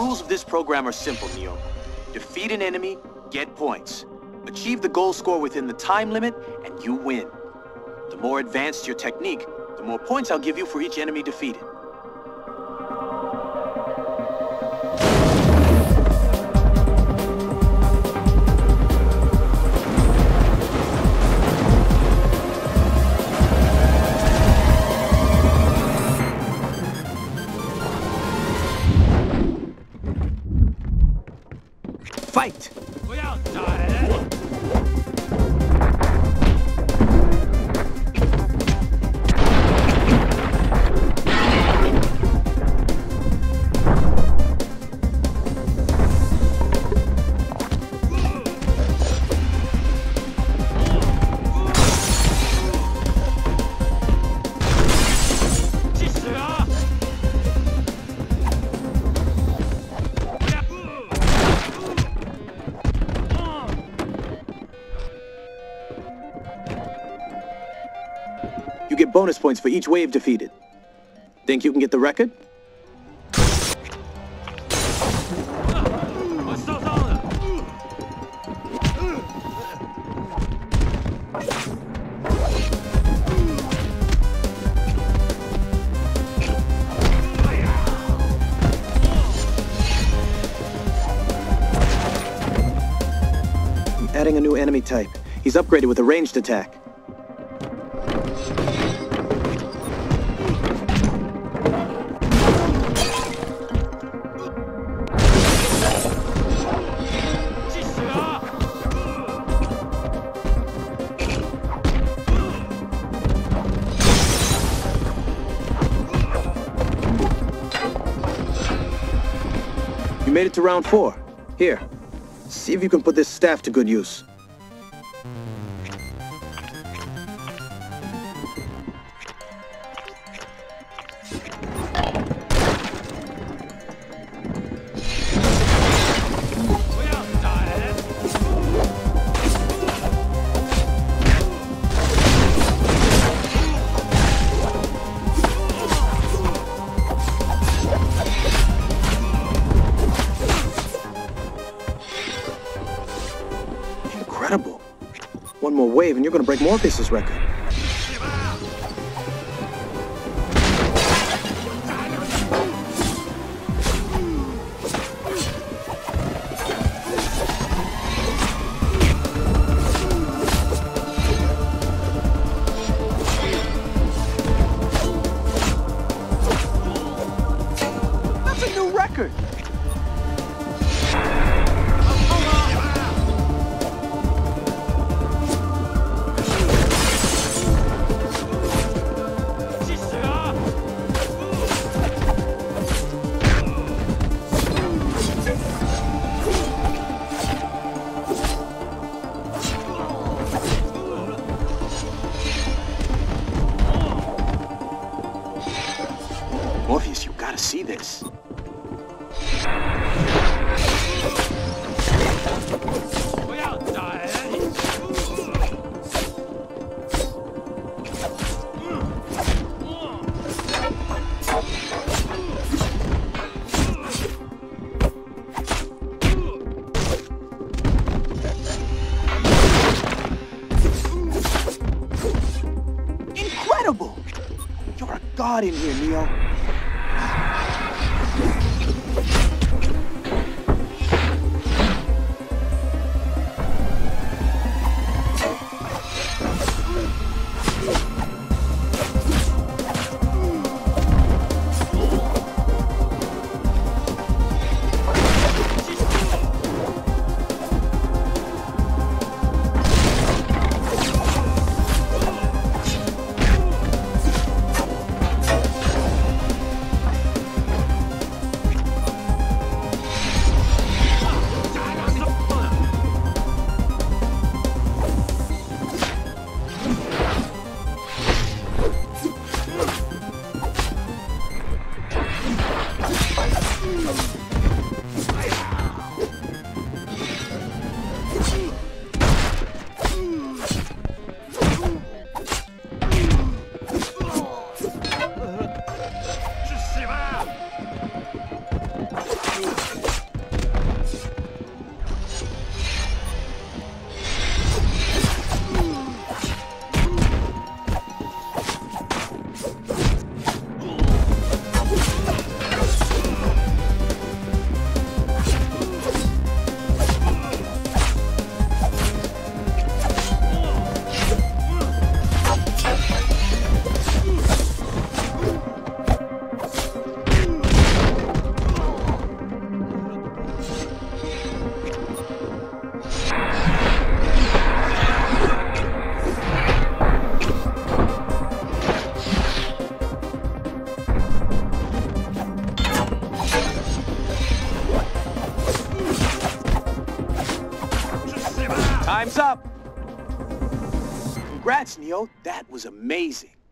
rules of this program are simple, Neo. Defeat an enemy, get points. Achieve the goal score within the time limit, and you win. The more advanced your technique, the more points I'll give you for each enemy defeated. Fight! You get bonus points for each wave defeated. Think you can get the record? I'm adding a new enemy type. He's upgraded with a ranged attack. You made it to round 4. Here, see if you can put this staff to good use. Incredible. One more wave and you're gonna break Morpheus's record. That's a new record! Morpheus, you gotta see this. Incredible! You're a god in here, Neo. Time's up! Congrats, Neo. That was amazing.